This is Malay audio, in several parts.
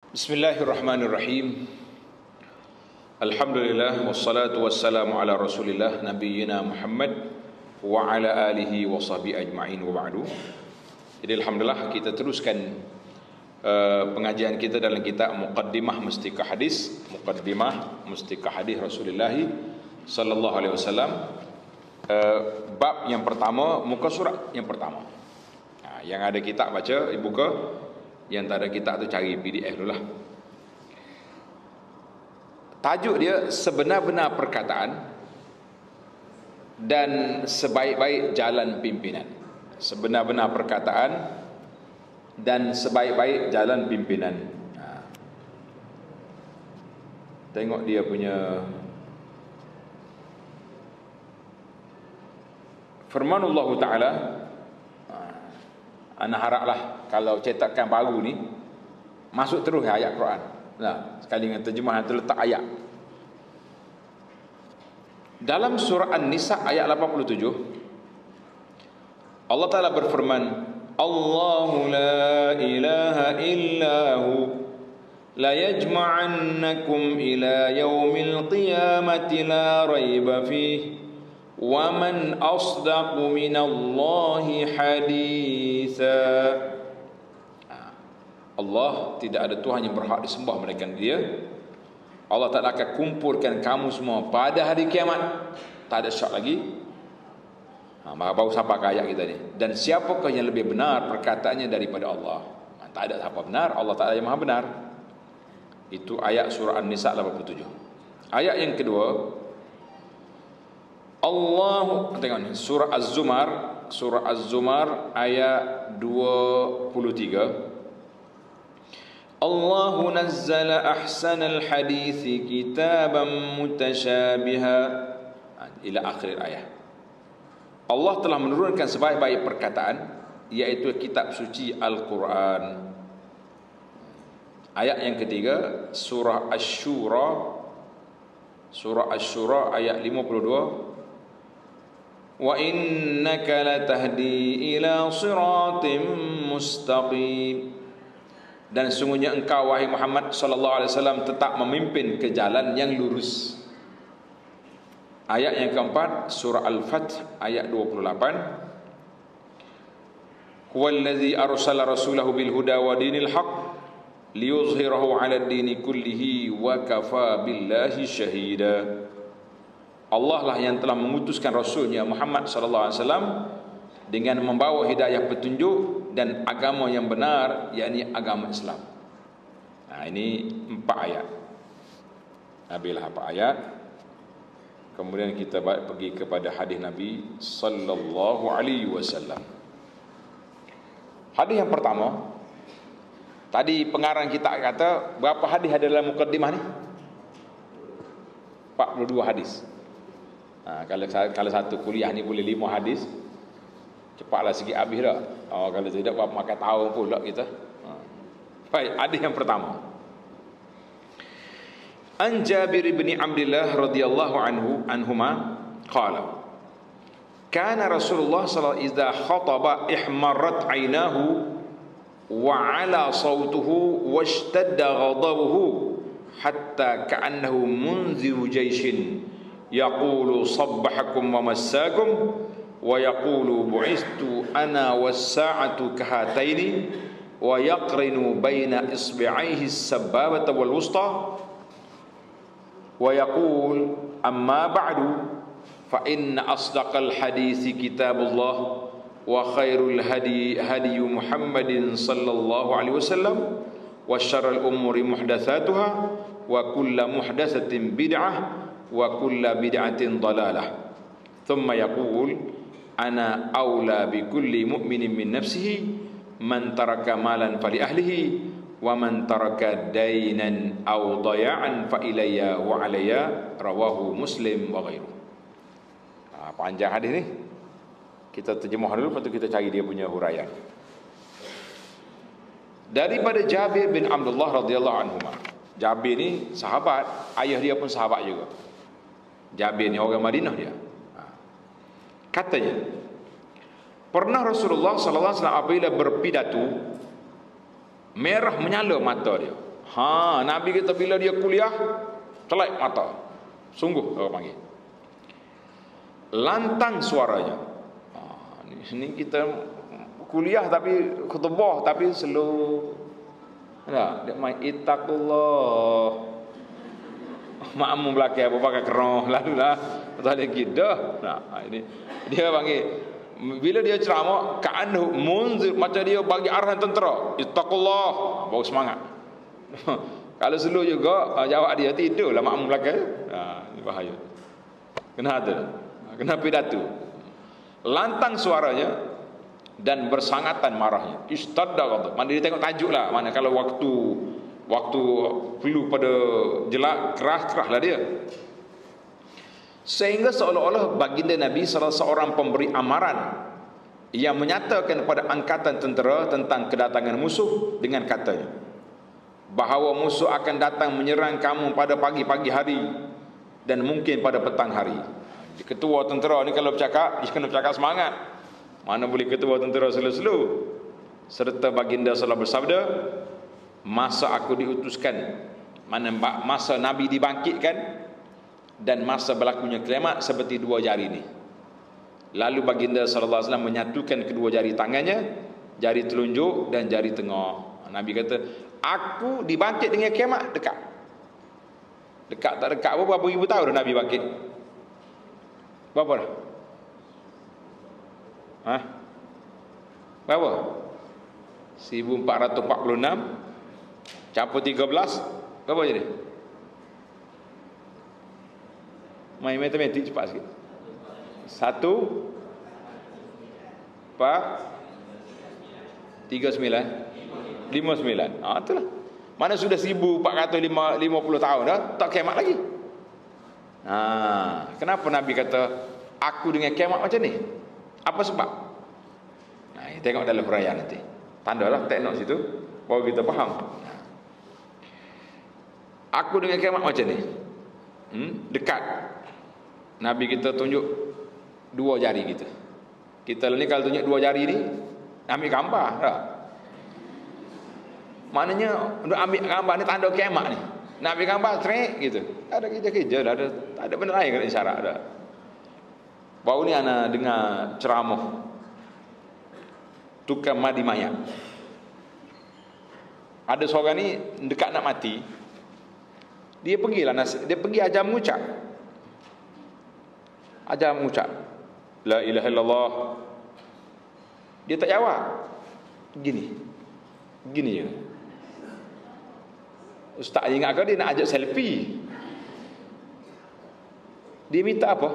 Bismillahirrahmanirrahim. Alhamdulillah wassalatu wassalamu ala Rasulillah nabiyyina Muhammad wa ala alihi wa sahbihi ajma'in wa ba'du. Jadi alhamdulillah kita teruskan pengajian kita dalam kitab Muqaddimah Mustika Hadis, Muqaddimah Mustika Hadis Rasulullah sallallahu alaihi wasallam. Bab yang pertama, muka surat yang pertama. Yang ada kitab baca, buka. Yang tak ada kitab tu cari PDF dulu lah. Tajuk dia sebenar-benar perkataan dan sebaik-baik jalan pimpinan. Sebenar-benar perkataan dan sebaik-baik jalan pimpinan. Tengok dia punya firmanullah Ta'ala. Ana haraplah kalau cetakan baru ni masuk terus ayat Quran. Nah, sekali dengan terjemahan terletak ayat. Dalam surah An-Nisa ayat 87, Allah Taala berfirman, Allahu la ilaha illahu la yajma'annakum ila yaumil qiyamati la raiba fihi wa man asdaqu minallahi haditha. Allah tidak ada Tuhan yang berhak disembah melainkan Dia. Allah Ta'ala akan kumpulkan kamu semua pada hari kiamat. Tak ada syak lagi. Maka baru sampai ke ayat kita ni. Dan siapakah yang lebih benar perkataannya daripada Allah? Tak ada siapa benar, Allah Ta'ala yang maha benar. Itu ayat surah An-Nisa 87. Ayat yang kedua, Allah, tengok ni, surah Az-Zumar ayat 23. Allahu nazzala ahsanal hadithi kitaban mutasyabiha ila akhir ayat. Allah telah menurunkan sebaik-baik perkataan, iaitu kitab suci Al-Quran. Ayat yang ketiga, surah Asy-Syura, ayat 52. Wa innaka latahdi ila siratim mustaqim. Dan sungguhnya engkau wahai Muhammad sallallahu alaihi wasallam tetap memimpin ke jalan yang lurus. Ayat yang keempat, surah Al-Fath ayat 28. Huwallazi arsala rasulahu bil huda wa dinil haqq liyuzhirahu 'ala ad-dini kullihi wa kafa billahi syahida. Allah lah yang telah mengutuskan Rasulnya Muhammad sallallahu alaihi wasallam dengan membawa hidayah petunjuk dan agama yang benar, yakni agama Islam. Ini 4 ayat. Habislah 4 ayat. Kemudian kita pergi kepada hadis Nabi sallallahu alaihi wasallam. Hadis yang pertama, tadi pengarang kita kata berapa hadis ada dalam mukaddimah ni? 42 hadis. Kalau satu kuliah ni boleh 5 hadis, cepatlah sikit habis dah. Kalau tidak buat makan tahun pula kita. Baik, hadis yang pertama. An Jabir bin Abdullah radhiyallahu anhuma qala kana Rasulullah sallallahu alaihi wasallam idza khataba ihmarrat 'ainahu wa 'ala sawtuhu washtadda ghadabuhu hatta ka'annahu munziru jayshin yaqulu sabbahakum wa massakum wa yaqulu bu'istu ana was-sa'atu kahataini wa yaqrinu baina isbi'aihi as-sabbabata wal wusta wa yaqul amma ba'du fa inna asdaqal hadithi kitabullah wa khairul hadi Muhammadin sallallahu alaihi wasallam wa syarrul umuri muhdatsatuha wa kullu muhdatsatin bid'ah wa kullu bid'atin dalalah. Thumma yaqul ana aula bi kulli mu'minin min nafsihi man taraka malan fali ahlihi wa man taraka dainan aw daya'an fa ilayya wa alayya, rawahu Muslim wa ghairuh. Panjang hadis ni. Kita terjemah dulu, lepas tu kita cari dia punya huraian. Daripada Jabir bin Abdullah radhiyallahu anhu. Jabir ni sahabat, ayah dia pun sahabat juga. Jabir ni orang Madinah dia. Katanya, pernah Rasulullah sallallahu alaihi wasallam apabila berpidato, merah menyala mata dia. Nabi kita bila dia kuliah, celak mata. Sungguh orang panggil. Lantang suaranya. Ini kita kuliah tapi khutbah tapi slow. Dia main ittaqullah. Makmum belakang apa pakai keroh lalu lah. Tak ada gitu. Ini dia panggil bila dia ceramah ka'anhu munzir, macam dia bagi arahan tentera. Ittaqullah. Baru semangat. Kalau slow juga jawab dia tidurlah makmum belakang. Ini bahaya. Kena ada. Kena pidato. Lantang suaranya dan bersangatan marahnya. Istadda kata. Mana dia tengok tajuk lah. Mana kalau waktu perlu pada jelak, keras-keraslah dia. Sehingga seolah-olah baginda Nabi salah seorang pemberi amaran yang menyatakan kepada angkatan tentera tentang kedatangan musuh dengan katanya, bahawa musuh akan datang menyerang kamu pada pagi-pagi hari dan mungkin pada petang hari. Ketua tentera ni kalau bercakap, dia kena bercakap semangat. Mana boleh ketua tentera slow-slow. Serta baginda sallallahu bersabda, masa aku diutuskan, mana masa Nabi dibangkitkan dan masa berlakunya kiamat seperti dua jari ni. Lalu baginda sallallahu alaihi wasallam menyatukan kedua jari tangannya, jari telunjuk dan jari tengah. Nabi kata, aku dibangkit dengan kiamat dekat. Dekat tak dekat berapa ribu tahun dah Nabi bangkit? Berapa dah? Berapa? 1446 campur 13 berapa jadi? Main matematik cepat sikit. 1 4 39 59. Itulah. Mana sudah 1450 tahun dah tak kiamat lagi. Kenapa Nabi kata aku dengan kiamat macam ni? Apa sebab? Tengok dalam huraian nanti. Tandalah tengok situ baru kita faham. Aku dengan kiamat macam ni. Dekat. Nabi kita tunjuk dua jari kita. Kita ni kalau tunjuk dua jari ni, ambil gambar tak? Maknanya untuk ambil gambar ni tanda kiamat ni. Nak ambil gambar straight gitu. Ada kerja-kerja dah, ada benda lain kena isyarat dah. Baru ni ana dengar ceramah tukang mandi mayat. Ada seorang ni dekat nak mati. Dia pergi ajar mengucap. Ajar mengucap la ilaha illallah. Dia tak jawab. Gini je. Ustaz ingat kau dia nak ajak selfie. Dia minta apa?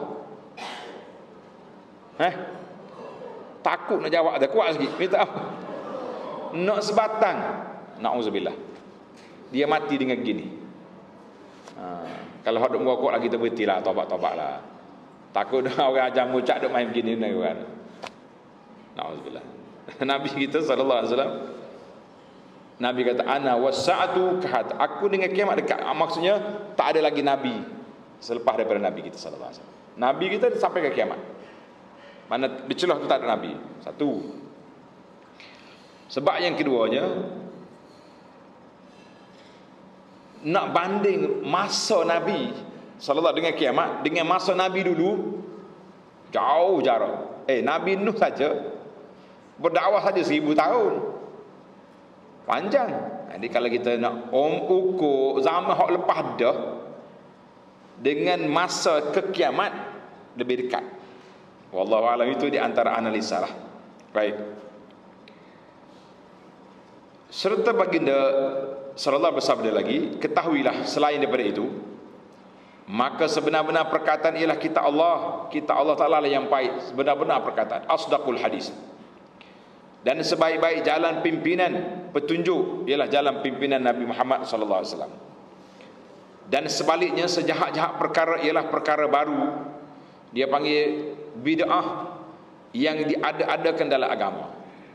Takut nak jawab dah, kuat sikit. Minta apa? Nak sebatang. Na'udzubillah. Dia mati dengan gini. Kalau hak duk merokok lagi kita berhenti lah, tobat-tobat lah. Takut orang ajar mengucap duk main begini ni kan. Na'udzubillah. Nabi kita sallallahu alaihi wasallam, Nabi kata ana wasa'atu kahat. Aku dengan kiamat dekat. Maksudnya tak ada lagi nabi selepas daripada Nabi kita sallallahu alaihi wasallam. Nabi kita sampai ke kiamat. Mana bercelah tu tak ada Nabi. Satu. Sebab yang keduanya, nak banding masa Nabi sallallahu dengan kiamat dengan masa Nabi dulu, jauh jarak. Nabi Nuh saja berdakwah saja 1000 tahun. Panjang. Jadi kalau kita nak ukur zaman hak lepas dah dengan masa ke kiamat, lebih dekat. Wallahu a'lam, itu di antara analisa lah. Baik. Serta baginda sallallahu bersabda lagi, ketahuilah selain daripada itu, maka sebenar-benar perkataan ialah kita Allah Ta'ala lah yang baik, sebenar-benar perkataan, asdaqul hadis. Dan sebaik-baik jalan pimpinan petunjuk ialah jalan pimpinan Nabi Muhammad sallallahu alaihi wasallam. Dan sebaliknya sejahat-jahat perkara ialah perkara baru. Dia panggil bid'ah yang diada-adakan dalam agama.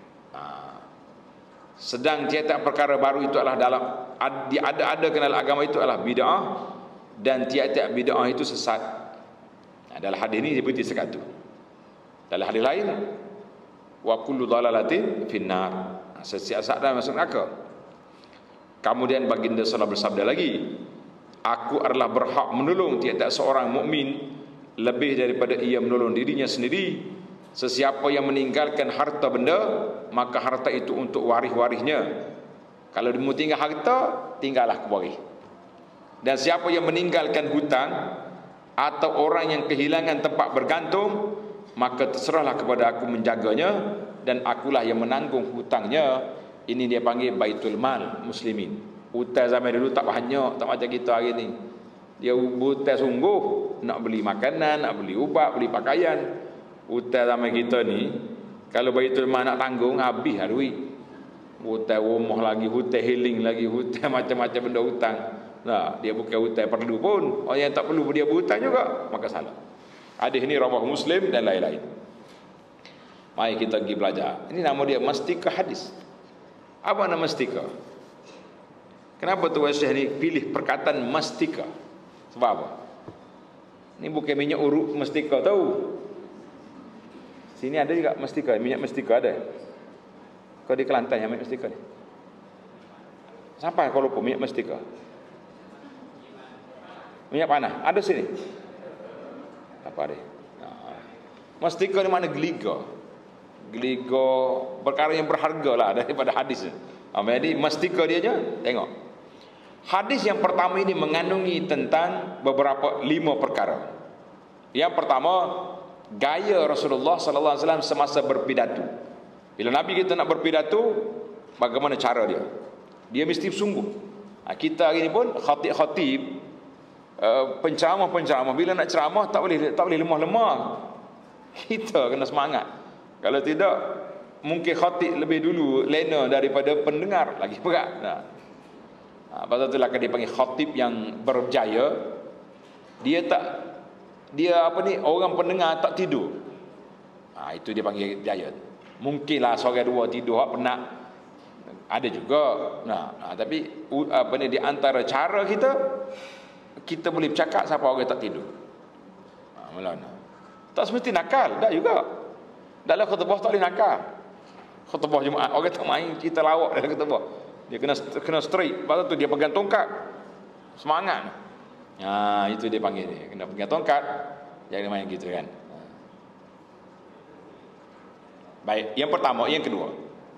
Sedang tiap-tiap perkara baru itu adalah diada-adakan dalam agama itu adalah bid'ah, dan tiap-tiap bid'ah itu sesat. Dalam hadis ini seperti sekatu. Dalam hadis lain, wa kullu dhalalatin finnar. Sesiat-siat dah masuk neraka. Kemudian baginda sallallahu bersabda lagi, aku adalah berhak menolong tiada seorang mukmin lebih daripada ia menolong dirinya sendiri. Sesiapa yang meninggalkan harta benda, maka harta itu untuk waris-warisnya. Kalau dia mau tinggal harta, tinggallah kewaris. Dan siapa yang meninggalkan hutang atau orang yang kehilangan tempat bergantung, maka terserahlah kepada aku menjaganya, dan akulah yang menanggung hutangnya. Ini dia panggil baitul mal muslimin. Hutang zaman dulu tak banyak, tak macam kita hari ni. Dia hutang sungguh, nak beli makanan, nak beli ubat, beli pakaian. Hutang zaman kita ni, kalau baitul mal nak tanggung, habislah duit. Hutang rumah lagi, hutang healing lagi, hutang macam-macam benda hutang. Nah, dia bukan hutang perlu pun. Orang yang tak perlu dia berhutang juga, maka salah. Hadis ni rawah Muslim dan lain-lain. Mari kita pergi belajar. Ini nama dia mastika hadis. Apa nama mastika? Kenapa tu Syekh ni pilih perkataan mastika? Sebab apa? Ini bukan minyak urut mastika tahu. Sini ada juga mastika, minyak mastika ada. Kau di Kelantan yang minyak mastika ni. Sampai kau lupa minyak mastika. Minyak panah ada sini. Apa dia? Mastika ni mana geliga. Geliga perkara yang berharga lah daripada hadis. Jadi mastika dia je. Tengok. Hadis yang pertama ini mengandungi tentang beberapa 5 perkara. Yang pertama, gaya Rasulullah sallallahu alaihi wasallam semasa berpidato. Bila Nabi kita nak berpidato, bagaimana cara dia? Dia mesti sungguh. Kita hari ni pun khatib-khatib, penceramah-penceramah, bila nak ceramah tak boleh lemah-lemah. Kita kena semangat. Kalau tidak, mungkin khatib lebih dulu lena daripada pendengar, lagi berat. Pasal itulah dia panggil khatib yang berjaya. Dia orang pendengar tak tidur. Itu dia panggil jaya. Mungkinlah seorang dua tidur hak penat, ada juga. Tapi di antara cara kita boleh bercakap siapa orang tak tidur. Tak semesti nakal, tak juga. Dalam khutbah tak boleh nakal. Khutbah Jumaat orang tak main cerita lawak dalam khutbah. Dia kena straight. Pasal tu dia pegang tongkat. Semangat. Itu dia panggil dia. Kena pegang tongkat. Jangan main gitu kan. Baik, yang pertama, yang kedua.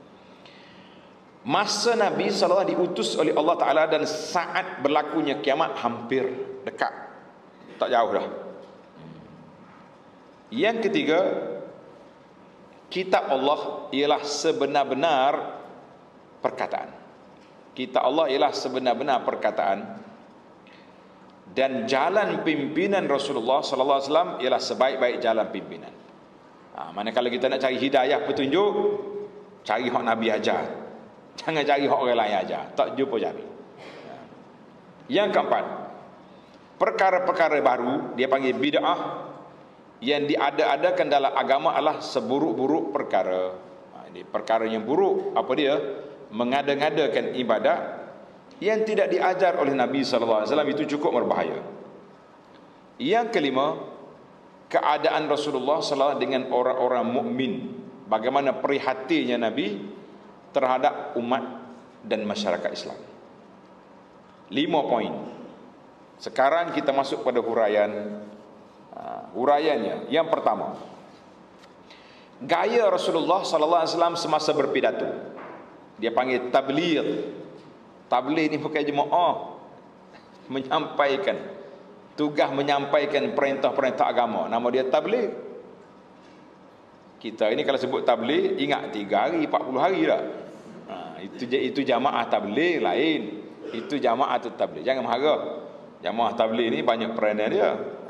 Masa Nabi SAW diutus oleh Allah Ta'ala dan saat berlakunya kiamat hampir dekat. Tak jauh dah. Yang ketiga, kitab Allah ialah sebenar-benar perkataan. Kitab Allah ialah sebenar-benar perkataan. Dan jalan pimpinan Rasulullah sallallahu alaihi wasallam ialah sebaik-baik jalan pimpinan. Manakala kita nak cari hidayah petunjuk, cari hak Nabi ajar. Jangan cari hak orang lain ajar, tak jumpa cari. Yang keempat, perkara-perkara baru dia panggil bid'ah yang diada-adakan dalam agama adalah seburuk-buruk perkara. Ini perkara yang buruk, apa dia? Mengada-ngadakan ibadat yang tidak diajar oleh Nabi SAW, itu cukup berbahaya. Yang kelima, keadaan Rasulullah SAW dengan orang-orang mukmin, bagaimana prihatinnya Nabi terhadap umat dan masyarakat Islam. 5 poin. Sekarang kita masuk pada huraian. Huraiannya, yang pertama, gaya Rasulullah SAW semasa berpidato. Dia panggil tabligh. Tabligh ni bukan jemaah, menyampaikan tugas, menyampaikan perintah-perintah agama. Nama dia tabligh. Kita ini kalau sebut tabligh, ingat 3 hari, 40 hari dah. Itu jamaah tabligh lain. Itu jamaah tabligh. Jangan marah. Jamaah tabligh ni banyak peranan dia.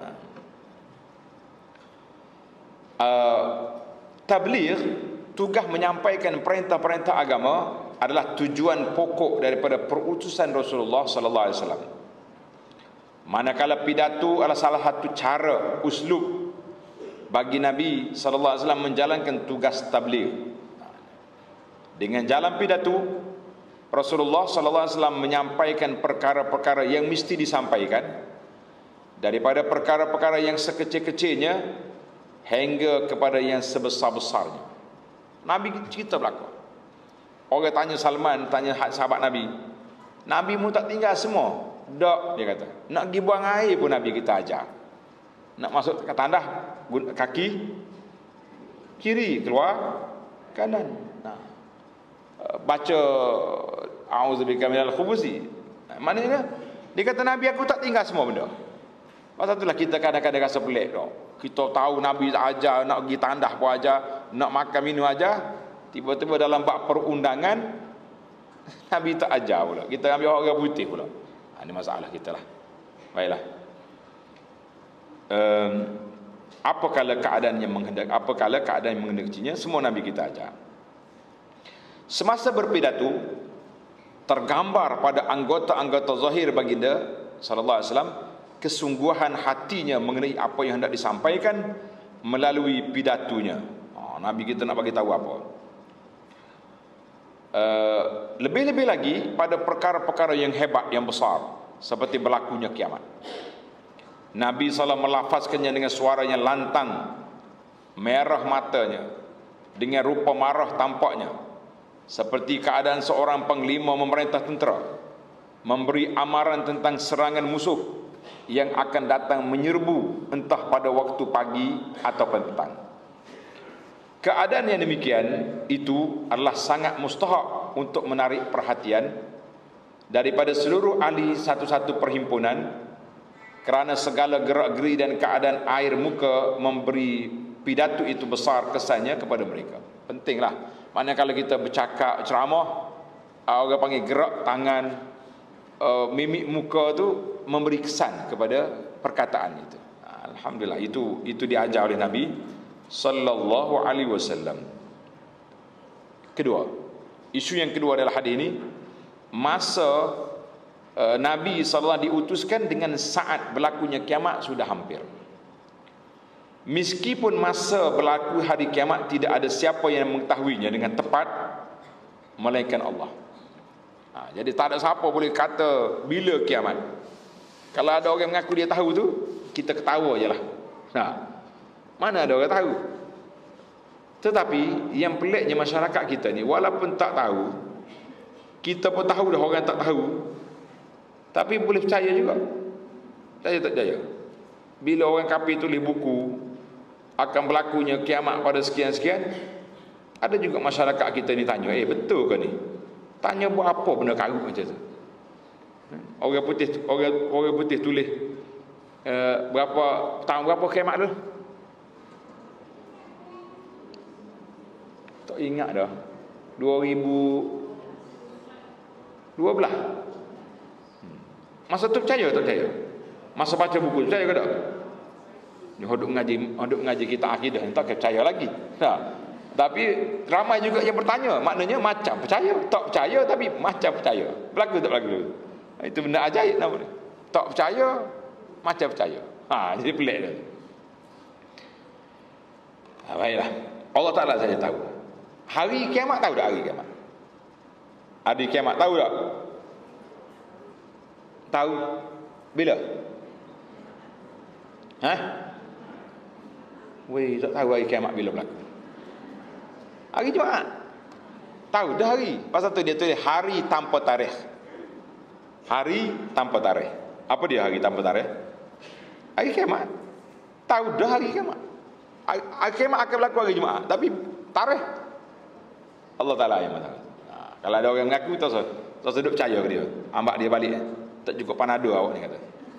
Tabligh, tugas menyampaikan perintah-perintah agama adalah tujuan pokok daripada perutusan Rasulullah sallallahu alaihi wasallam. Manakala pidato adalah salah satu cara, uslub bagi Nabi sallallahu alaihi wasallam menjalankan tugas tabligh. Dengan jalan pidato, Rasulullah sallallahu alaihi wasallam menyampaikan perkara-perkara yang mesti disampaikan, daripada perkara-perkara yang sekecil-kecilnya hingga kepada yang sebesar-besarnya. Nabi cerita belaka. Orang tanya Salman, tanya sahabat Nabi, Nabi mu tak tinggal semua. Tak, dia kata. Nak pergi buang air pun Nabi kita ajar. Nak masuk ke tandah, kaki kiri, keluar kanan. Nah, baca a'udzubika minal khubusi. Maknanya dia kata Nabi aku tak tinggal semua benda. Pasal itulah kita kadang-kadang rasa pelik tau. Kita tahu Nabi ajar nak pergi tandah pun ajar, nak makan minum ajar, tiba-tiba dalam bab perundangan Nabi tak ajar pula. Kita ambil orang putih pula. Ini masalah kita lah. Baiklah. Apakala keadaan yang menghendaki, semua Nabi kita ajar. Semasa berpidato, tergambar pada anggota-anggota zahir baginda sallallahu alaihi wasallam kesungguhan hatinya mengenai apa yang hendak disampaikan melalui pidatonya. Nabi kita nak bagi tahu apa. Lebih-lebih lagi pada perkara-perkara yang hebat, yang besar, seperti berlakunya kiamat. Nabi SAW melafazkannya dengan suara yang lantang, merah matanya, dengan rupa marah tampaknya, seperti keadaan seorang panglima memerintah tentera, memberi amaran tentang serangan musuh yang akan datang menyerbu entah pada waktu pagi atau petang. Keadaan yang demikian itu adalah sangat mustahak untuk menarik perhatian daripada seluruh ahli satu-satu perhimpunan, kerana segala gerak-geri dan keadaan air muka memberi pidato itu besar kesannya kepada mereka. Pentinglah. Maknanya kalau kita bercakap ceramah, orang panggil gerak tangan, mimik muka tu memberi kesan kepada perkataan itu. Alhamdulillah, itu diajar oleh Nabi sallallahu alaihi wasallam. Kedua, isu yang kedua adalah hadis ini, masa Nabi sallallahu diutuskan dengan saat berlakunya kiamat sudah hampir. Meskipun masa berlaku hari kiamat tidak ada siapa yang mengetahuinya dengan tepat melainkan Allah. Jadi tak ada siapa boleh kata bila kiamat. Kalau ada orang mengaku dia tahu tu, kita ketawa je lah. Mana ada orang tahu. Tetapi yang peliknya masyarakat kita ni, walaupun tak tahu, kita pun tahu dah orang tak tahu, tapi boleh percaya juga. Percaya tak percaya? Bila orang kafir tulis buku akan berlakunya kiamat pada sekian-sekian, ada juga masyarakat kita ni tanya, betul ke ni? Tanya buat apa benda karut macam tu? Orang putih tulis berapa tahun berapa kiamat tu? Tak ingat dah. 2012. Masa tu percaya tak percaya? Masa baca buku percaya ke tak? Ni hodok mengaji kita akidah, tak percaya lagi. Tapi ramai juga yang bertanya, maknanya macam percaya, tak percaya tapi macam percaya. Berlaku tak berlaku? Itu benda ajaib nama dia. Tak percaya, macam percaya. Jadi pelik dah. Baiklah. Allah Ta'ala saja tahu. Hari kiamat tahu tak hari kiamat? Hari kiamat tahu tak? Tahu. Bila? Weh, tak tahu hari kiamat bila berlaku. Hari Jumaat. Tahu dah hari. Pasal tu dia tulis hari tanpa tarikh. Hari tanpa tarikh. Apa dia hari tanpa tarikh? Hari kiamat. Tahu dah hari kiamat. Hari kiamat akan berlaku hari Jumaat, tapi tarikh Allah Ta'ala yang tahu. Kalau ada orang mengaku tak sedut percaya ke dia. Ambak dia balik. Tak cukup panado awak ni kata.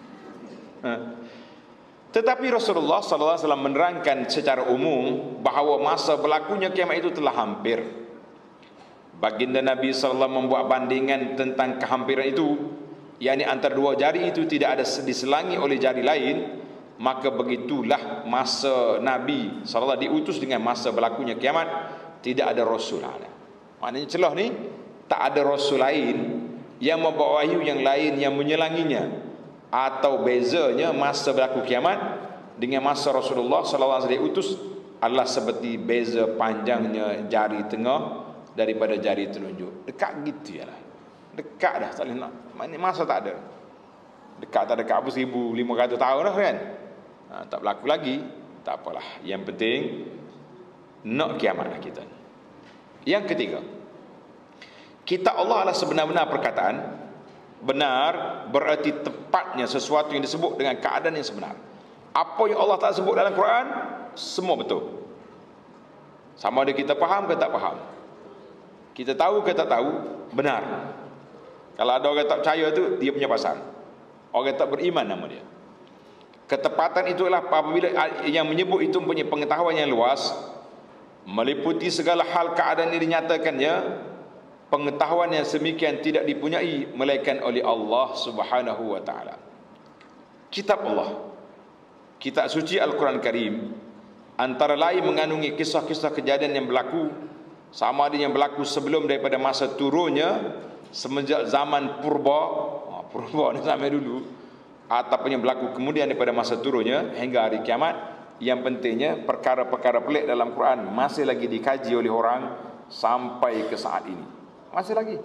Tetapi Rasulullah sallallahu alaihi wasallam menerangkan secara umum bahawa masa berlakunya kiamat itu telah hampir. Baginda Nabi sallallahu alaihi wasallam membuat bandingan tentang kehampiran itu, yakni antara dua jari itu tidak ada diselangi oleh jari lain, maka begitulah masa Nabi sallallahu alaihi wasallam diutus dengan masa berlakunya kiamat, tidak ada rasul. Maknanya celah ni tak ada rasul lain yang membawa wahyu yang lain yang menyelanginya. Atau bezanya masa berlaku kiamat dengan masa Rasulullah sallallahu alaihi wasallam diutus adalah seperti beza panjangnya jari tengah daripada jari telunjuk. Dekat gitu yalah. Dekat dah, tak boleh nak. Maknanya masa tak ada. Dekat tak dekat apa 1500 tahun dah kan. Tak berlaku lagi, tak apalah. Yang penting nak kiamat dah kita. Yang ketiga, kita Allah adalah sebenar-benar perkataan benar berarti tepatnya sesuatu yang disebut dengan keadaan yang sebenar. Apa yang Allah Ta'ala sebut dalam Quran, semua betul. Sama ada kita faham ke tak faham, kita tahu ke tak tahu, benar. Kalau ada orang tak percaya tu, dia punya pasal. Orang tak beriman nama dia. Ketepatan itulah apabila yang menyebut itu mempunyai pengetahuan yang luas, meliputi segala hal keadaan yang dinyatakannya. Pengetahuan yang semikian tidak dipunyai melainkan oleh Allah Subhanahu wa taala. Kitab Allah, kitab suci Al-Quran Karim, antara lain mengandungi kisah-kisah kejadian yang berlaku, sama ada yang berlaku sebelum daripada masa turunnya, semenjak zaman purba, purba ni sampai dulu, ataupun yang berlaku kemudian daripada masa turunnya hingga hari kiamat. Yang pentingnya perkara-perkara pelik dalam Quran masih lagi dikaji oleh orang sampai ke saat ini. Masih lagi.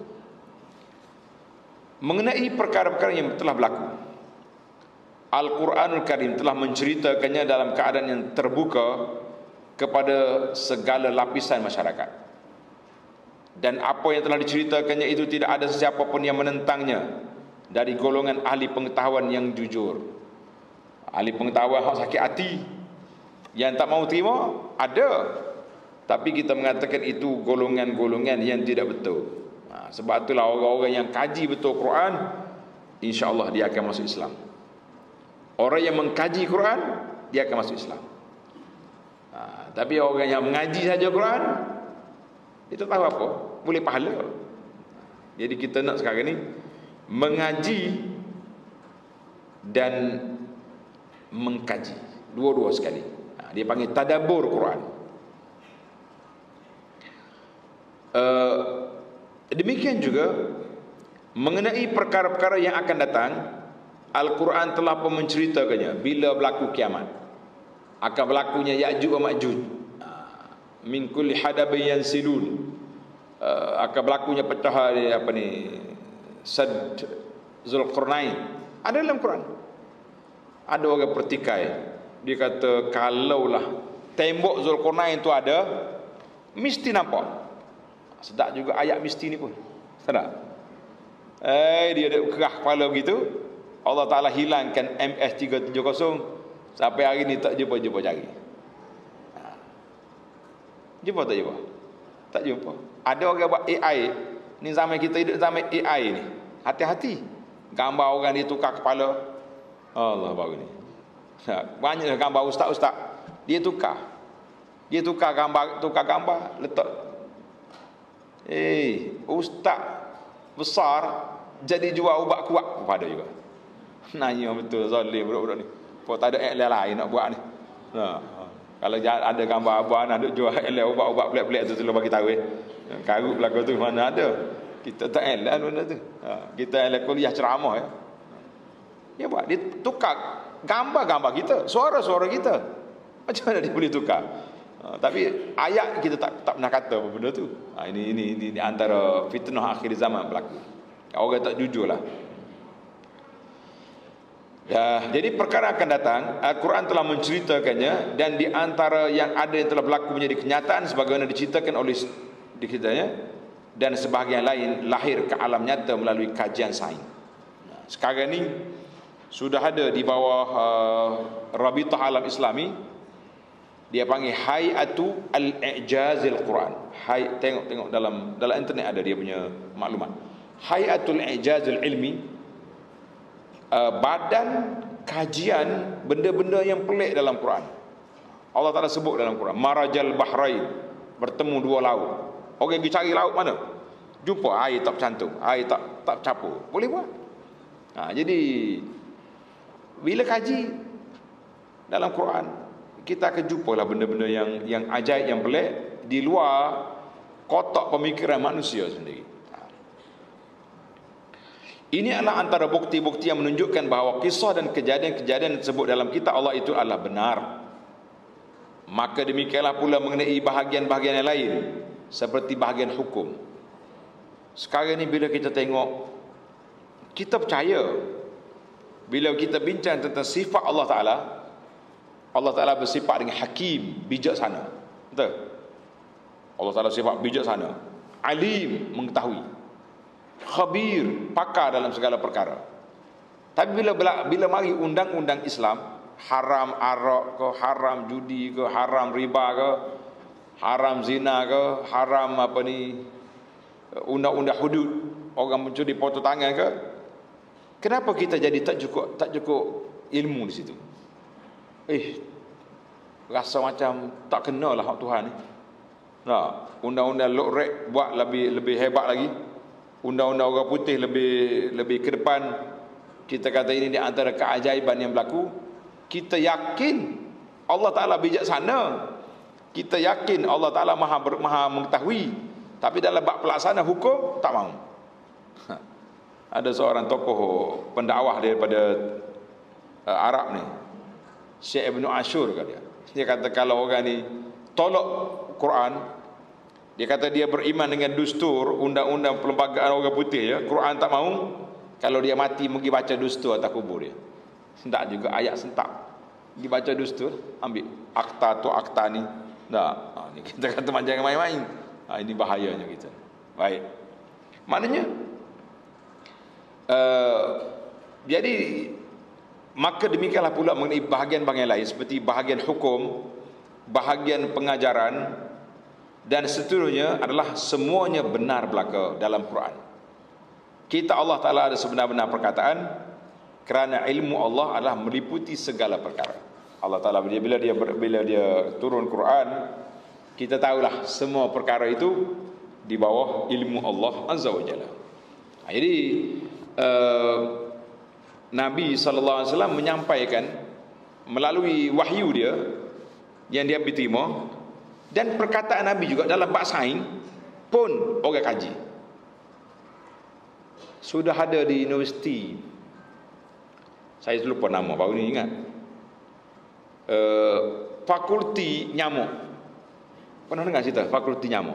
Mengenai perkara-perkara yang telah berlaku, Al-Quranul Karim telah menceritakannya dalam keadaan yang terbuka kepada segala lapisan masyarakat. Dan apa yang telah diceritakannya itu tidak ada sesiapa pun yang menentangnya dari golongan ahli pengetahuan yang jujur. Ahli pengetahuan yang sakit hati, yang tak mau terima, ada. Tapi kita mengatakan itu golongan-golongan yang tidak betul. Sebab itulah orang-orang yang kaji betul Quran, insya-Allah dia akan masuk Islam. Orang yang mengkaji Quran, dia akan masuk Islam. Tapi orang yang mengaji saja Quran, dia tak tahu apa, boleh pahala. Jadi kita nak sekarang ni mengaji dan mengkaji, dua-dua sekali. Dia panggil tadabbur Quran. Demikian juga mengenai perkara-perkara yang akan datang, Al-Quran telah pun menceritakannya. Bila berlaku kiamat, akan berlakunya Ya'juj wa Ma'juj, min kulli hadabin yansilun, akan berlakunya pecah apa ni, Sad Zulqarnain. Ada dalam Quran. Ada orang pertikai, dia kata kalaulah tembok Zulqarnain tu ada, mesti nampak. Sedap juga ayat mesti ni pun. Sedap. Dia ada kerah kepala begitu. Allah Ta'ala hilangkan MS-370. Sampai hari ni tak jumpa cari. Jumpa tak jumpa? Tak jumpa. Ada orang buat AI. Ni zaman kita hidup zaman AI ni. Hati-hati. Gambar orang dia tukar kepala. Allah baru ni. Banyak gambar ustaz-ustaz. Dia tukar. Dia tukar gambar, letak. Ustaz besar jadi jual ubat kuat kepada juga. Nanya betul zalim budak-budak ni. Kau tak ada iklan lain nak buat ni. Kalau ada gambar abang ada jual iklan ubat-ubat pelik-pelik tu tolong bagi tahu Karut belaka tu mana ada. Kita tak iklan benda tu. Kita iklan kuliah ceramah Dia buat, dia tukar gambar-gambar kita, suara-suara kita. Macam mana dia boleh tukar? Tapi ayat kita tak pernah kata apa benda tu. Ini antara fitnah akhir zaman berlaku. Orang tak jujur lah. Jadi perkara akan datang, Al-Quran telah menceritakannya, dan di antara yang ada yang telah berlaku menjadi kenyataan sebagaimana diceritakan oleh dikitanya, dan sebahagian lain lahir ke alam nyata melalui kajian sains. Sekarang ni sudah ada di bawah Rabitah Alam Islami. Dia panggil Hay'atu Al-I'jazil Quran. Tengok dalam internet ada dia punya maklumat. Hay'atul I'jazil Ilmi, badan kajian benda-benda yang pelik dalam Quran. Allah Ta'ala sebut dalam Quran, Marajal Bahrain, bertemu dua laut. Orang pergi cari laut mana? Jumpa air tak bercantum, air tak bercampur. Boleh buat. Jadi bila kaji dalam Quran, kita akan jumpalah benda-benda yang ajaib, yang pelik di luar kotak pemikiran manusia sendiri. Ini adalah antara bukti-bukti yang menunjukkan bahawa kisah dan kejadian-kejadian tersebut dalam kitab Allah itu adalah benar. Maka demikianlah pula mengenai bahagian-bahagian yang lain, seperti bahagian hukum. Sekarang ni bila kita tengok, kita percaya bila kita bincang tentang sifat Allah Ta'ala, Allah Ta'ala bersifat dengan hakim, bijaksana. Betul? Allah Ta'ala sifat bijaksana, alim, mengetahui. khabir, pakar dalam segala perkara. Tapi bila mari undang-undang Islam, haram arak ke, haram judi ke, haram riba ke, haram zina ke, haram apa ni, undang-undang hudud, orang mencuri potong tangan ke, kenapa kita jadi tak cukup ilmu di situ? Rasa macam tak kenalah hak Tuhan ni. Nah, undang-undang Lok buat lebih hebat lagi. Undang-undang orang putih lebih ke depan. Kita kata ini di antara keajaiban yang berlaku. Kita yakin Allah Ta'ala bijaksana. Kita yakin Allah Ta'ala maha mengetahui. Tapi dalam bab pelaksana hukum, tak mahu. Ada seorang tokoh pendakwah daripada Arab ni, Syekh Ibn Ashur kata dia. Dia kata kalau orang ni tolak Quran, dia kata dia beriman dengan dustur, undang-undang perlembagaan orang putih ya, Quran tak mahu, kalau dia mati pergi baca dustur atas kubur dia. Sentak juga ayat sentak. Pergi baca dustur, ambil akta tu akta ni. Tak. Ni kita kata jangan main-main. Ini bahayanya kita. Baik. Maknanya jadi maka demikianlah pula mengenai bahagian-bahagian lain seperti bahagian hukum, bahagian pengajaran dan seterusnya adalah semuanya benar belaka dalam Quran. Kita Allah Ta'ala ada sebenar-benar perkataan kerana ilmu Allah adalah meliputi segala perkara. Allah Ta'ala bila dia turun Quran, kita tahulah semua perkara itu di bawah ilmu Allah Azza wa Jalla. Jadi Nabi SAW menyampaikan melalui wahyu dia yang dia diterima, dan perkataan Nabi juga dalam bab sains pun orang kaji. Sudah ada di universiti, saya lupa nama, baru ni ingat, fakulti nyamuk. Pernah dengar cerita fakulti nyamuk?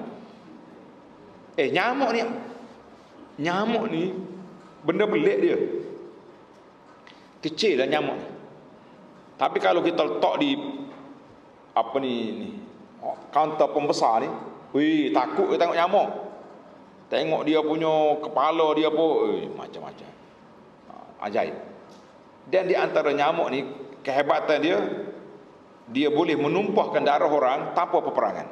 Nyamuk ni benda pelik dia. Kecil lah nyamuk ni. Tapi kalau kita letak di apa ni kaunter pembesar ni, takut kita tengok nyamuk. Tengok dia punya kepala dia pun macam-macam. Ajaib. Dan di antara nyamuk ni, kehebatan dia boleh menumpahkan darah orang tanpa peperangan.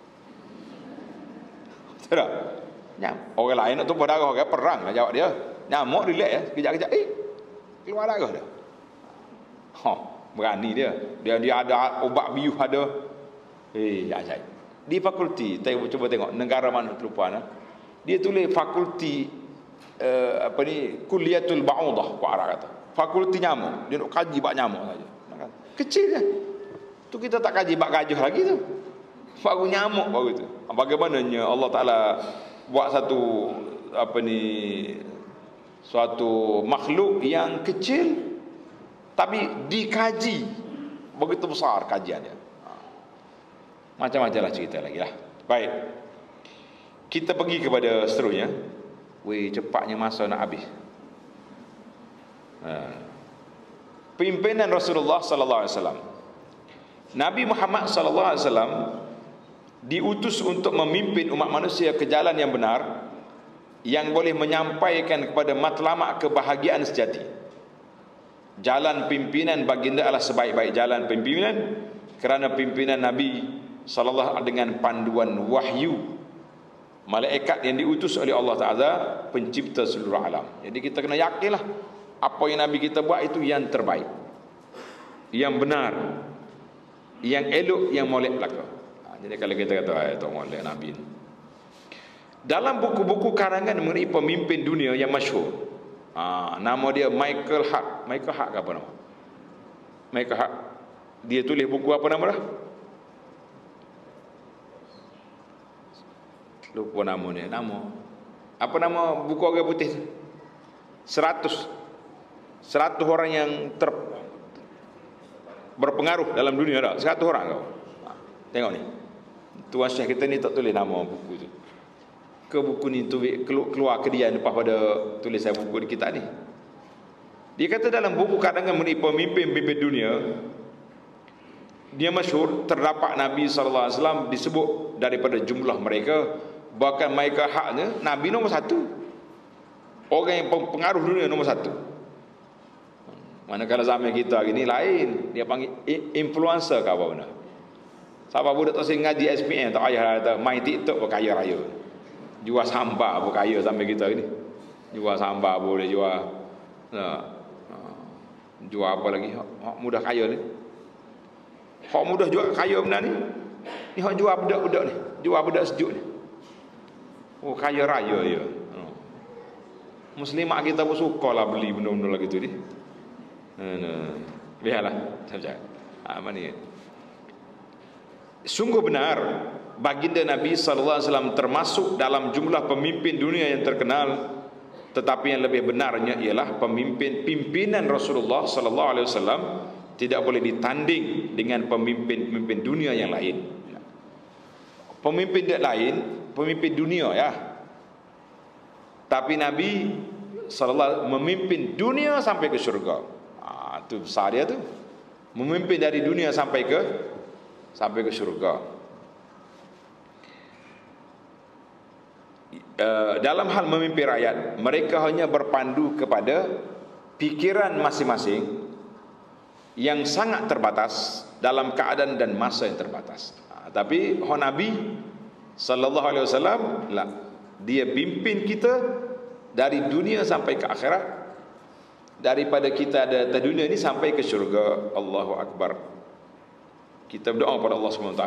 Betul tak? Orang lain nak tumpah darah orang perang lah jawab dia. Nyamuk relax ya, kejap-kejap keluar darah dia. Berani dia. Dia ada ubat bius ada. Ajaib. Di fakulti, cuba tengok negara mana terlupa nah. Dia tulis fakulti Kuliatul Ba'udah, Pak Arab kata. Fakulti nyamuk. Dia nak kaji bab nyamuk saja. Kecil je. Tu kita tak kaji bab gajah lagi tu. Baru nyamuk baru tu. Bagaimananya Allah Ta'ala buat suatu makhluk yang kecil tapi dikaji begitu besar kajian dia. Macam-macam lah cerita lagi lah. Baik, kita pergi kepada seterusnya. Cepatnya masa nak habis. Pimpinan Rasulullah sallallahu alaihi wasallam. Nabi Muhammad sallallahu alaihi wasallam diutus untuk memimpin umat manusia ke jalan yang benar, yang boleh menyampaikan kepada matlamat kebahagiaan sejati. Jalan pimpinan baginda adalah sebaik-baik jalan pimpinan, kerana pimpinan Nabi sallallahu alaihi dengan panduan wahyu malaikat yang diutus oleh Allah Ta'ala, pencipta seluruh alam. Jadi kita kena yakinlah apa yang Nabi kita buat itu yang terbaik, yang benar, yang elok, yang molek belaka. Jadi kalau kita kata tak molek Nabi ni, dalam buku-buku karangan mengenai pemimpin dunia yang masyhur, nama dia Michael Hart. Michael Hart ke apa nama? Michael Hart. Dia tulis buku apa nama dah? Lupa nama dia. Apa nama buku orang putih? 100 orang yang berpengaruh dalam dunia dah. 100 orang kau. Tengok ni. Tuan Syekh kita ni tak tulis nama buku tu. Ke buku ni keluar ke dia lepas pada tulisan buku di kita ni. Dia kata dalam buku karangan mengenai pemimpin-pemimpin dunia, dia masyhur, terdapat Nabi SAW disebut daripada jumlah mereka, bahkan mereka haknya Nabi nombor 1. Orang yang pengaruh dunia nombor satu. Manakala zaman kita hari ni lain, dia panggil influencer ke apa benda. Siapa budak tak sing ngaji SPM tak payah tak main TikTok pun kaya raya. Jual sambal pun kaya sampai kita ni. Jual sambal boleh jual. Jual apa lagi? Hak mudah kaya ni. Hak mudah jual kaya benda ni. Ni hak jual budak-budak ni. Jual budak sejuk ni. Oh kaya raya ya. Muslimat kita pun sukalah beli benda-benda lagi tu ni. Biarlah saja. Apa ni? Sungguh benar baginda Nabi sallallahu alaihi wasallam termasuk dalam jumlah pemimpin dunia yang terkenal, tetapi yang lebih benarnya ialah pimpinan Rasulullah sallallahu alaihi wasallam tidak boleh ditanding dengan pemimpin dunia yang lain. Pemimpin lain, pemimpin dunia ya. Tapi Nabi sallallahu memimpin dunia sampai ke syurga. Itu besar dia tu. Memimpin dari dunia sampai ke syurga. Dalam hal memimpin rakyat, mereka hanya berpandu kepada pikiran masing-masing yang sangat terbatas dalam keadaan dan masa yang terbatas. Tapi Nabi sallallahu alaihi wasallam dia pimpin kita dari dunia sampai ke akhirat, daripada kita ada di dunia ini sampai ke syurga. Allahu Akbar. Kita berdoa kepada Allah SWT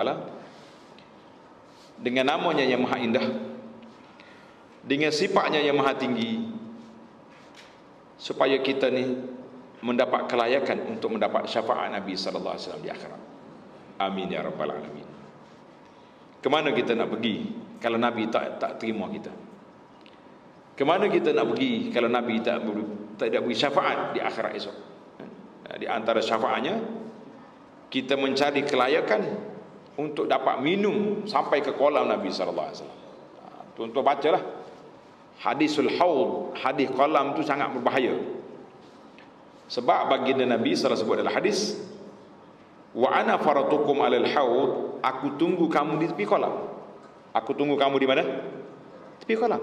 dengan namanya yang maha indah, dengan sifatnya yang maha tinggi, supaya kita ni mendapat kelayakan untuk mendapat syafaat Nabi sallallahu alaihi wasallam di akhirat. Amin ya rabbal alamin. Kemana kita nak pergi kalau Nabi tak terima kita? Kemana kita nak pergi kalau Nabi tak beri syafaat di akhirat esok? Di antara syafaatnya, kita mencari kelayakan untuk dapat minum sampai ke kolam Nabi sallallahu alaihi wasallam. Tuan-tuan bacalah hadisul haud, hadis kolam tu sangat berbahaya. Sebab baginda Nabi sallallahu alaihi wasallam sebut dalam hadis, wa ana faratukum alal haud, aku tunggu kamu di tepi kolam. Aku tunggu kamu di mana? Tepi kolam.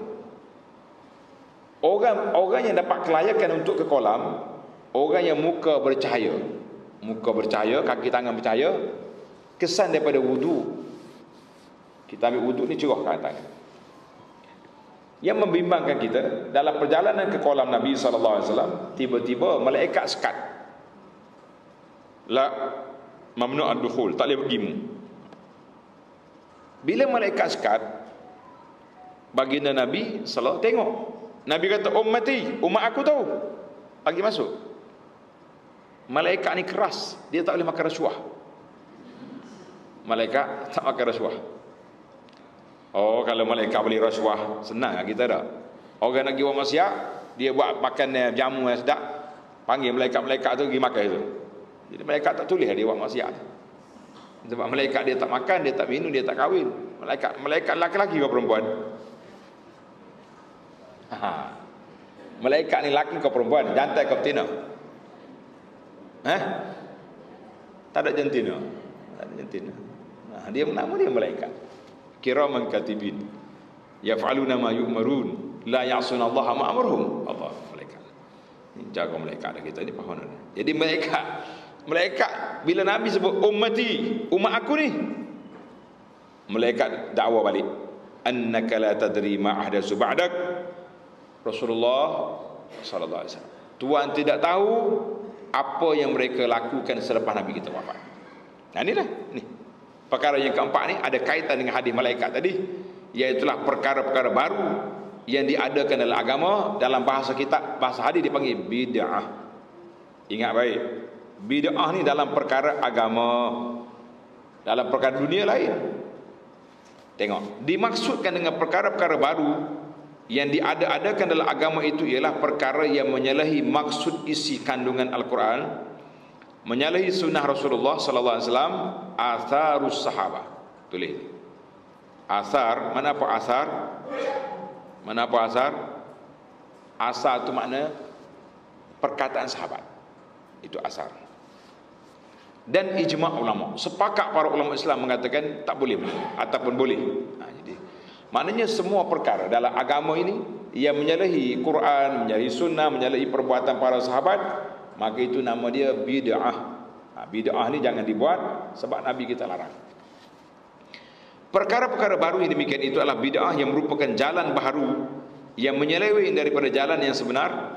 Orang yang dapat kelayakan untuk ke kolam, orang yang muka bercahaya, kaki tangan bercahaya, kesan daripada wudu. Kita ambil wudu ni curahkan tangan. Yang membimbangkan kita, dalam perjalanan ke kolam Nabi sallallahu alaihi wasallam, tiba-tiba malaikat sekat. La mamnu ad-dukhul, tak boleh pergi. Bila malaikat sekat, baginda Nabi sallallahu tengok. Nabi kata, ummati, umat aku tahu, bagi masuk. Malaikat ni keras, dia tak boleh makan rasuah. Malaikat tak makan rasuah. Oh, kalau malaikat boleh rasuah, senang kita dah. Orang nak pergi buat maksiat, dia buat makan jamu yang sedap, panggil malaikat-malaikat tu pergi makan tu. Jadi malaikat tak tulis dia buat maksiat. Sebab malaikat dia tak makan, dia tak minum, dia tak kahwin. Malaikat lelaki ke perempuan? Malaikat ni lelaki ke perempuan? Jantan ke betina? Tak ada jantina. Dia nama dia malaikat. Kiraman katibin, yaf'aluna ma yu'marun, la ya'suna Allah ma amrahum. Allah, malaikat. Ini jaga malaikat dah kita ni faham. Jadi malaikat bila Nabi sebut ummati, umat aku ni, malaikat dakwa balik, annaka la tadri ma ahdatsu ba'dak. Rasulullah sallallahu alaihi wasallam, Tuhan tidak tahu apa yang mereka lakukan selepas Nabi kita wafat. Nah inilah ni. Perkara yang keempat ni ada kaitan dengan hadis malaikat tadi, iaitulah perkara-perkara baru yang diadakan dalam agama. Dalam bahasa kitab, bahasa hadis dipanggil bid'ah. Ingat baik, bid'ah ni dalam perkara agama, dalam perkara dunia lain. Tengok, dimaksudkan dengan perkara-perkara baru yang diada-adakan dalam agama itu ialah perkara yang menyalahi maksud isi kandungan Al-Quran, menyalahi sunnah Rasulullah sallallahu alaihi wasallam, atharus sahabah. Tulis. Asar, mana apa asar? Mana apa asar? Asar itu makna perkataan sahabat. Itu asar. Dan ijma' ulama. Sepakat para ulama Islam mengatakan tak boleh ataupun boleh. Jadi maknanya semua perkara dalam agama ini yang menyalahi Quran, menyalahi sunnah, menyalahi perbuatan para sahabat, maka itu nama dia bid'ah. Bid'ah ni jangan dibuat sebab Nabi kita larang. Perkara-perkara baru yang demikian itu adalah bid'ah yang merupakan jalan baru yang menyeleweng daripada jalan yang sebenar,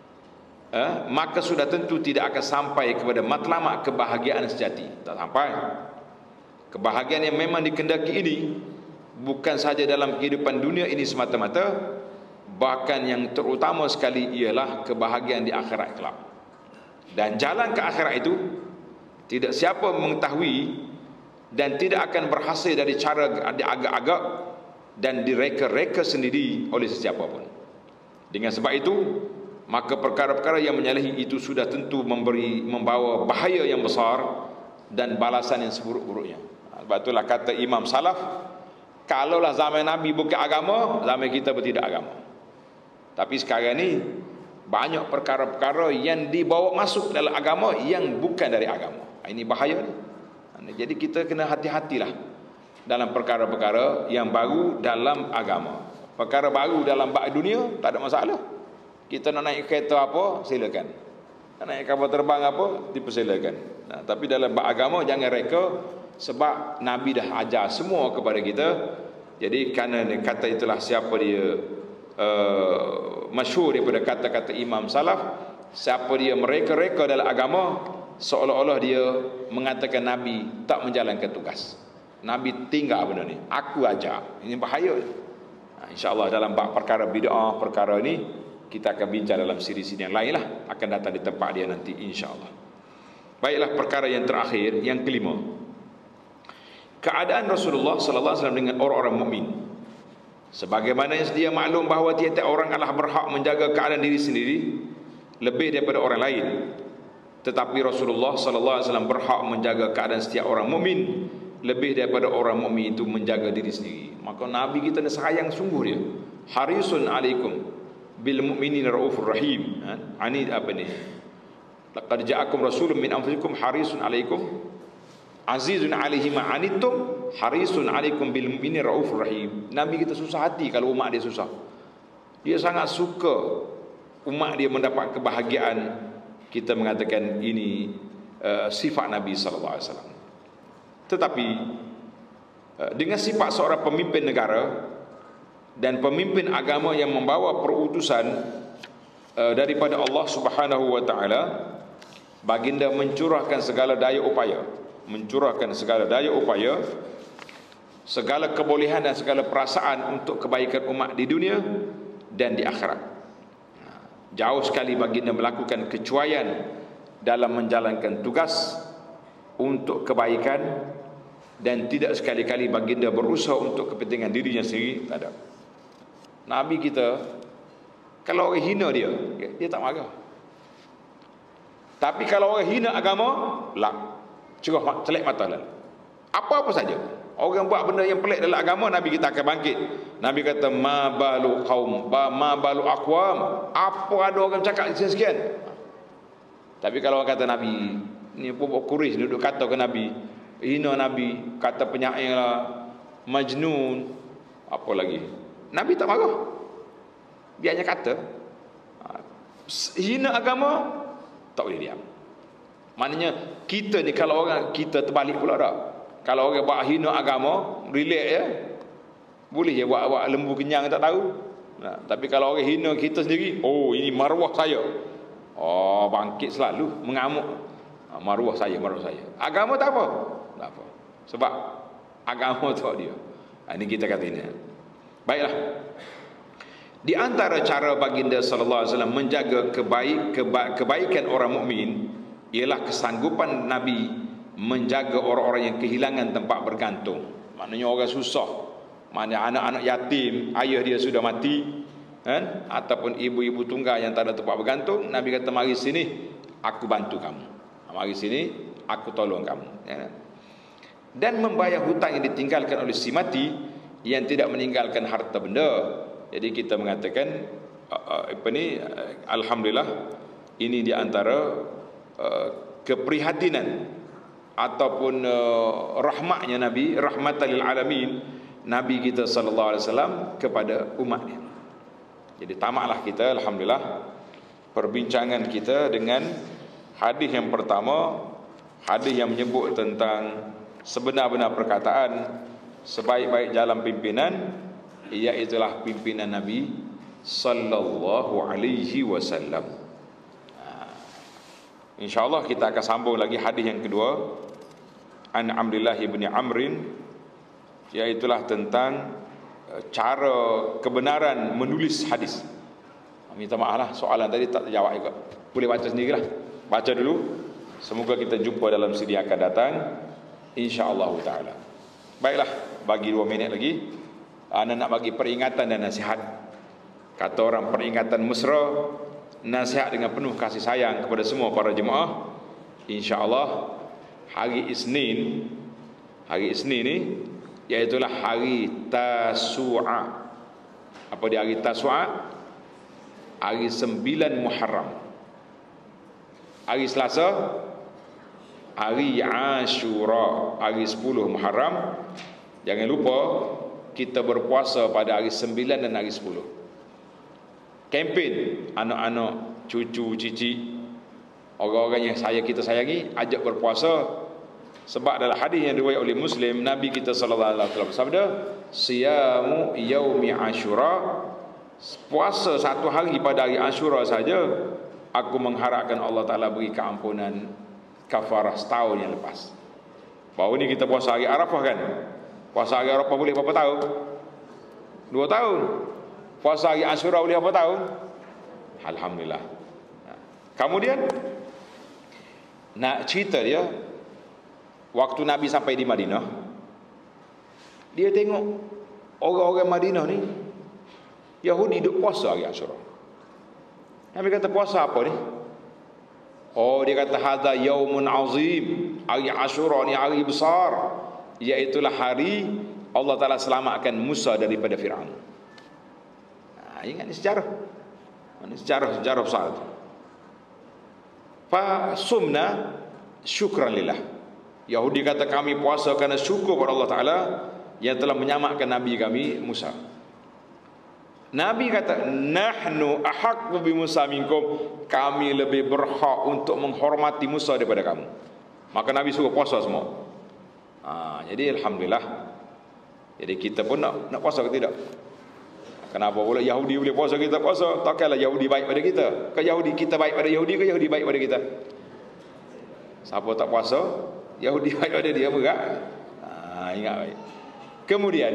maka sudah tentu tidak akan sampai kepada matlamat kebahagiaan sejati. Tak sampai. Kebahagiaan yang memang dikendaki ini bukan sahaja dalam kehidupan dunia ini semata-mata, bahkan yang terutama sekali ialah kebahagiaan di akhirat kelak. Dan jalan ke akhirat itu tidak siapa mengetahui dan tidak akan berhasil dari cara diagak-agak dan direka-reka sendiri oleh sesiapa pun. Dengan sebab itu, maka perkara-perkara yang menyalahi itu sudah tentu membawa bahaya yang besar dan balasan yang seburuk-buruknya. Sebab itulah kata Imam Salaf, kalaulah zaman Nabi bukan agama, zaman kita pun tidak agama. Tapi sekarang ni banyak perkara-perkara yang dibawa masuk dalam agama yang bukan dari agama. Ini bahaya ni. Jadi kita kena hati-hatilah dalam perkara-perkara yang baru dalam agama. Perkara baru dalam bab dunia tak ada masalah. Kita nak naik kereta apa, silakan. Nak naik kapal terbang apa, dipersilakan. Tapi dalam bab agama jangan reka, sebab Nabi dah ajar semua kepada kita. Jadi kerana kata itulah siapa dia masyhur daripada kata-kata Imam Salaf, siapa dia mereka-reka dalam agama, seolah-olah dia mengatakan Nabi tak menjalankan tugas. Nabi tinggal benda ni, aku ajar. Ini bahaya. InsyaAllah dalam bab perkara bid'ah, perkara ni kita akan bincang dalam siri-siri yang lain lah, akan datang di tempat dia nanti insyaAllah. Baiklah, perkara yang terakhir, yang kelima, keadaan Rasulullah sallallahu alaihi wasallam dengan orang-orang mukmin. Sebagaimana yang sedia maklum bahawa tiap-tiap orang adalah berhak menjaga keadaan diri sendiri lebih daripada orang lain. Tetapi Rasulullah sallallahu alaihi wasallam berhak menjaga keadaan setiap orang mukmin lebih daripada orang mukmin itu menjaga diri sendiri. Maka Nabi kita ni sayang sungguh dia. Harisun alaikum bil mu'minina raufur rahim. Ani apa ni? Laqad ja'akum rasulun min anfusikum harisun alaikum azizun alaihi ma anittum harisun alaikum bil mu'minina raufur rahim. Nabi kita susah hati kalau umat dia susah. Dia sangat suka umat dia mendapat kebahagiaan. Kita mengatakan ini sifat Nabi sallallahu alaihi wasallam. Tetapi dengan sifat seorang pemimpin negara dan pemimpin agama yang membawa perutusan daripada Allah Subhanahu wa taala, baginda mencurahkan segala daya upaya, segala kebolehan dan segala perasaan untuk kebaikan umat di dunia dan di akhirat. Jauh sekali baginda melakukan kecuaian dalam menjalankan tugas untuk kebaikan, dan tidak sekali-kali baginda berusaha untuk kepentingan dirinya sendiri. Tak ada. Nabi kita, kalau orang hina dia tak marah. Tapi kalau orang hina agama, cerah celak mata lah. Apa-apa saja orang buat benda yang pelik dalam agama, Nabi kita akan bangkit. Nabi kata ma balu qaum ma balu aqwam, apa ada orang cakap sekian. Tapi kalau orang kata Nabi ni buat Quraisy duduk kata ke Nabi, hina Nabi, kata penyair lah, majnun, apa lagi, Nabi tak marah. Biarnya kata. Hina agama tak boleh diam. Maknanya kita ni, kalau orang kita terbalik pula dah. Kalau orang buat hina agama, relax ya, boleh je buat lembu kenyang tak tahu. Tapi kalau orang hina kita sendiri, oh ini maruah saya, oh bangkit selalu mengamuk. Maruah saya. Agama tak apa. Tak apa. Sebab agama tu dia. Ini kita kata ini. Baiklah. Di antara cara baginda sallallahu alaihi wasallam menjaga kebaikan orang mukmin ialah kesanggupan Nabi menjaga orang-orang yang kehilangan tempat bergantung. Maknanya orang susah, maknanya anak-anak yatim, ayah dia sudah mati, kan? Ataupun ibu-ibu tunggal yang tak ada tempat bergantung, Nabi kata mari sini aku bantu kamu. Mari sini aku tolong kamu, ya. Dan membayar hutang yang ditinggalkan oleh si mati yang tidak meninggalkan harta benda. Jadi kita mengatakan alhamdulillah, ini di antara keprihatinan ataupun rahmatnya Nabi, rahmatan lil alamin, Nabi kita sallallahu alaihi wasallam kepada umatnya. Jadi tamatlah kita, alhamdulillah, perbincangan kita dengan hadis yang pertama, hadis yang menyebut tentang sebenar-benar perkataan sebaik-baik jalan pimpinan, iaitulah pimpinan Nabi sallallahu alaihi wasallam. InsyaAllah kita akan sambung lagi hadis yang kedua, an Abdullah bin Amrin, iaitulah tentang cara kebenaran menulis hadis. Minta maaf lah, soalan tadi tak terjawab juga. Boleh baca sendirilah. Baca dulu. Semoga kita jumpa dalam sidi akan datang, insya-Allah taala. Baiklah, bagi 2 minit lagi ana nak bagi peringatan dan nasihat. Kata orang, peringatan mesra, nasihat dengan penuh kasih sayang kepada semua para jemaah. Insya-Allah hari Isnin ni iaitulah hari Tasu'a. Apa dia hari Tasu'a? Hari 9 Muharram. Hari Selasa hari Ashura, hari 10 Muharram. Jangan lupa kita berpuasa pada hari 9 dan hari 10. Kempen anak-anak, cucu, cici, orang-orang yang kita sayangi, ajak berpuasa. Sebab dalam hadis yang diriwayatkan oleh Muslim, Nabi kita sallallahu alaihi wasallam bersabda, siyamu yaumi Ashura, puasa satu hari pada hari Ashura saja, aku mengharapkan Allah Ta'ala beri keampunan kafarah setahun yang lepas. Baru ni kita puasa hari Arafah kan. Puasa hari Arafah boleh berapa tahun? 2 tahun. Puasa hari Ashura boleh berapa tahun? Alhamdulillah. Kemudian nak cerita dia, waktu Nabi sampai di Madinah, dia tengok orang-orang Madinah ni Yahudi duk puasa hari Ashura. Nabi kata, puasa apa ni? Oh, dia kata, hadza yaumun azim. Hari Ashura ni hari besar, iaitulah hari Allah Ta'ala selamatkan Musa daripada Fir'aun. Ingat ni sejarah. Ini sejarah besar tu. Fa sumna syukran lillah. Yahudi kata, kami puasa kerana syukur kepada Allah Ta'ala yang telah menyelamatkan Nabi kami Musa. Nabi kata, nahnu ahaqqu bi Musa minkum, kami lebih berhak untuk menghormati Musa daripada kamu. Maka Nabi suruh puasa semua. Jadi alhamdulillah. Jadi kita pun nak puasa ke tidak? Kenapa pula Yahudi boleh puasa, kita puasa? Takkanlah Yahudi baik pada kita. Ke Yahudi kita baik pada Yahudi, ke Yahudi baik pada kita? Siapa tak puasa, Yahudi baik pada dia berat. Ingat baik. Kemudian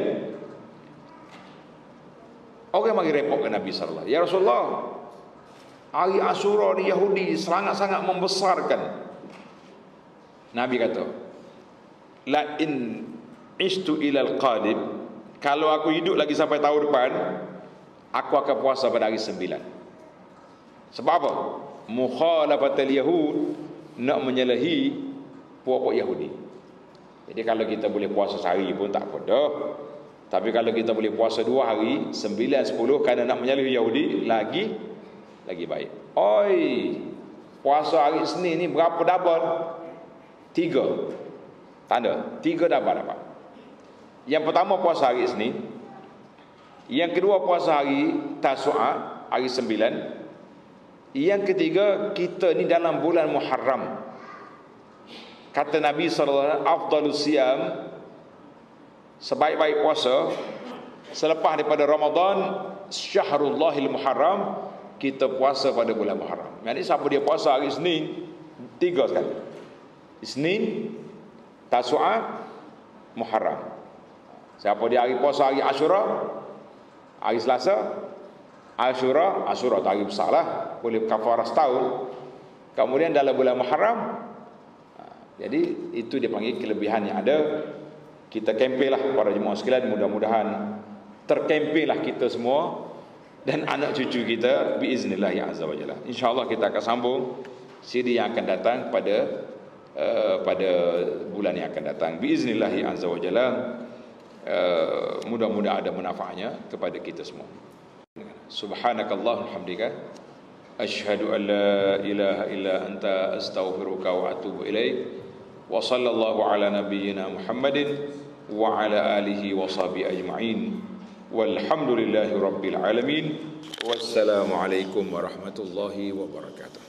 orang mari repot ke Nabi sallallahu alaihi wasallam. Ya Rasulullah, hari Ashura ni Yahudi sangat-sangat membesarkan. Nabi kata, la in ishtu ilal qadim, kalau aku hidup lagi sampai tahun depan, aku akan puasa pada hari 9. Sebab apa? Mukhalafatul yahud, nak menyalahi puak-puak Yahudi. Jadi kalau kita boleh puasa sehari pun tak apa dah. Tapi kalau kita boleh puasa 2 hari, 9, 10, kerana nak menyalahi Yahudi, lagi baik. Oi, puasa hari Isnin ni berapa dapat? 3. Tanda 3 dapat. Yang pertama puasa hari Isnin, yang kedua puasa hari Tasu'a, hari 9, yang ketiga kita ni dalam bulan Muharram. Kata Nabi SAW, afdalus siyam, sebaik-baik puasa selepas daripada Ramadan, Syahrullahil Muharram, kita puasa pada bulan Muharram. Jadi siapa dia puasa hari Isnin, 3 sekali. Isnin, Tasu'a, Muharram. Siapa dia hari puasa hari Ashura, hari Selasa, Ashura tu hari besar lah, boleh kafarah setahun. Kemudian dalam bulan Muharram, jadi itu dia panggil kelebihan yang ada. Kita kempenlah para jemaah sekalian, mudah-mudahan terkempenlah kita semua dan anak cucu kita biiznillah ya azza wajalla. Insya-Allah kita akan sambung siri yang akan datang pada bulan yang akan datang biiznillah ya azza wajalla. Mudah-mudahan ada manfaatnya kepada kita semua. Subhanakallahumma hamdika asyhadu an la ilaha illa anta astaghfiruka wa atubu ilaik. Wa sallallahu ala nabiyyina Muhammadin wa ala alihi wa sahbihi ajma'in. Walhamdulillahi rabbil alamin. Wassalamualaikum warahmatullahi wabarakatuh.